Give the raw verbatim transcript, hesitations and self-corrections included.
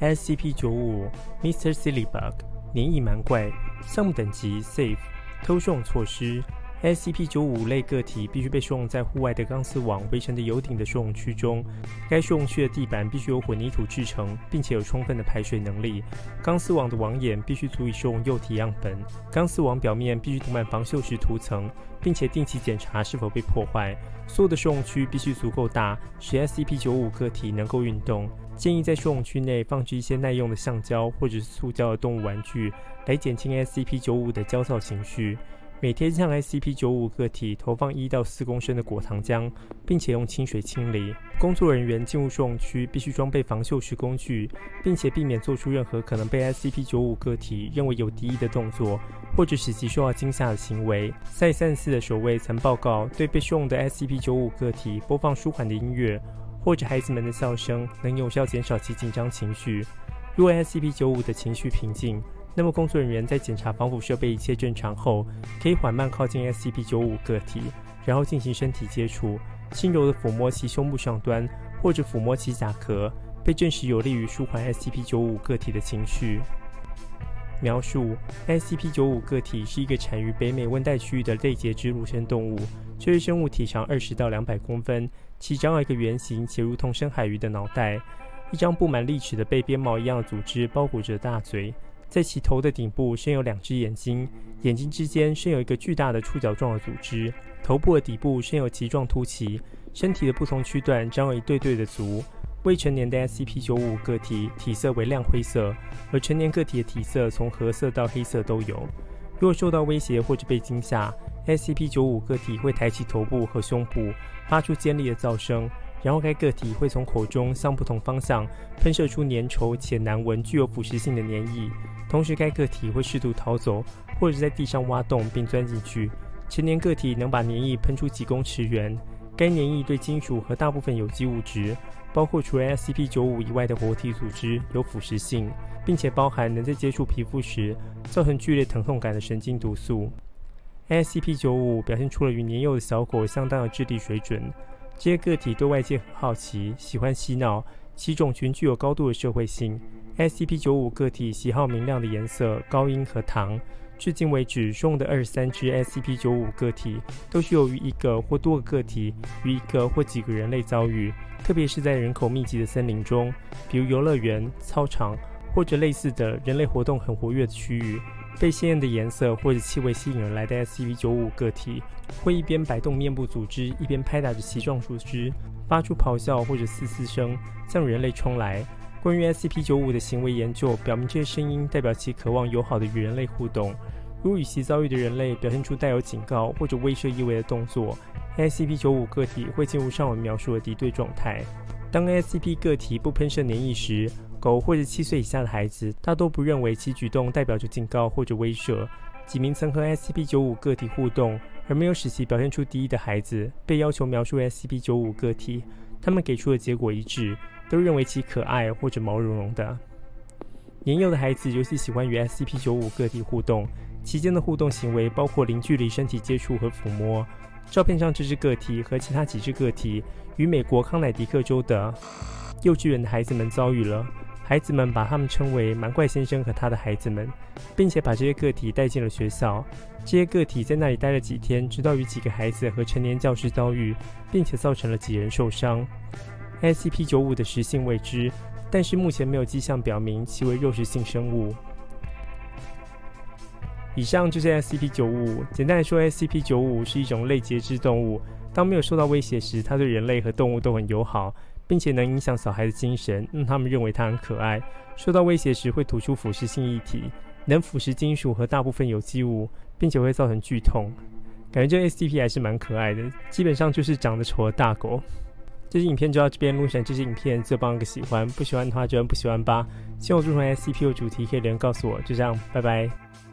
S C P 九十五 Mister Silly-Bug 黏液蛮怪，项目等级 Safe， 偷收容措施。S C P 九十五 类个体必须被收容在户外的钢丝网围成的有顶的收容区中，该收容区的地板必须由混凝土制成，并且有充分的排水能力。钢丝网的网眼必须足以收容幼体样本，钢丝网表面必须涂满防锈蚀涂层，并且定期检查是否被破坏。所有的收容区必须足够大，使 S C P 九十五 个体能够运动。建议在收容区内放置一些耐用的橡胶或者是塑胶的动物玩具，来减轻 S C P 九十五 的焦躁情绪。每天向 S C P 九十五 个体投放一到四公升的果糖浆，并且用清水清理。工作人员进入收容区必须装备防锈蚀工具，并且避免做出任何可能被 S C P 九十五 个体认为有敌意的动作，或者使其受到惊吓的行为。赛三十四的守卫曾报告，对被收容的 S C P 九十五 个体播放舒缓的音乐，或者孩子们的笑声，能有效减少其紧张情绪。如果 S C P 九十五 的情绪平静，那么工作人员在检查防腐设备一切正常后，可以缓慢靠近 S C P 九十五 个体，然后进行身体接触，轻柔的抚摸其胸部上端，或者抚摸其甲壳，被证实有利于舒缓 S C P 九十五 个体的情绪。描述 S C P 九十五 个体是一个产于北美温带区域的类节肢陆生动物，这类生物体长二十到两百公分，其长有一个圆形且如同深海鱼的脑袋，一张布满利齿的被鞭毛一样的组织包裹着大嘴。在其头的顶部生有两只眼睛，眼睛之间生有一个巨大的触角状的组织，头部的底部生有鳍状突起，身体的不同区段长有一对对的足。未成年的 S C P 九十五 个体体色为亮灰色，而成年个体的体色从褐色到黑色都有。如果受到威胁或者被惊吓， S C P 九十五 个体会抬起头部和胸部，发出尖利的噪声，然后该个体会从口中向不同方向喷射出粘稠且难闻、具有腐蚀性的粘液。同时，该个体会试图逃走，或者在地上挖洞并钻进去。成年个体能把粘液喷出几公尺远。该粘液对金属和大部分有机物质，包括除了 S C P 九十五 以外的活体组织，有腐蚀性，并且包含能在接触皮肤时造成剧烈疼痛感的神经毒素。S C P 九十五 表现出了与年幼的小狗相当的智力水准。这些个体对外界很好奇，喜欢嬉闹，其种群具有高度的社会性。S C P 九十五 个体喜好明亮的颜色、高音和糖。至今为止，收容的二十三只 S C P 九十五 个体都是由于一个或多个个体与一个或几个人类遭遇，特别是在人口密集的森林中，比如游乐园、操场或者类似的人类活动很活跃的区域。被鲜艳的颜色或者气味吸引而来的 S C P 九十五 个体会一边摆动面部组织，一边拍打着鳍状组织，发出咆哮或者嘶嘶声，向人类冲来。关于 S C P 九十五 的行为研究表明，这些声音代表其渴望友好的与人类互动。如与其遭遇的人类表现出带有警告或者威慑意味的动作， S C P 九十五 个体会进入上文描述的敌对状态。当 S C P 个体不喷射粘液时，狗或者七岁以下的孩子大多不认为其举动代表着警告或者威慑。几名曾和 S C P 九十五 个体互动而没有使其表现出敌意的孩子被要求描述 S C P 九十五 个体，他们给出的结果一致，都认为其可爱或者毛茸茸的。年幼的孩子尤其喜欢与 S C P 九十五 个体互动，期间的互动行为包括零距离身体接触和抚摸。照片上这只个体和其他几只个体与美国康乃狄克州的幼稚园的孩子们遭遇了。孩子们把他们称为蛮怪先生和他的孩子们，并且把这些个体带进了学校。这些个体在那里待了几天，直到与几个孩子和成年教师遭遇，并且造成了几人受伤。S C P 九十五 的食性未知，但是目前没有迹象表明其为肉食性生物。以上就是 S C P 九十五。简单来说， S C P 九十五 是一种类节肢动物，当没有受到威胁时，它对人类和动物都很友好，并且能影响小孩的精神，让他们认为它很可爱。受到威胁时会吐出腐蚀性液体，能腐蚀金属和大部分有机物，并且会造成剧痛。感觉这 S C P 还是蛮可爱的，基本上就是长得丑的大狗。这支影片就到这边，如果喜欢这支影片，记得帮我个喜欢，不喜欢的话就按不喜欢吧。希望我做成 S C P 的主题可以留言告诉我，就这样，拜拜。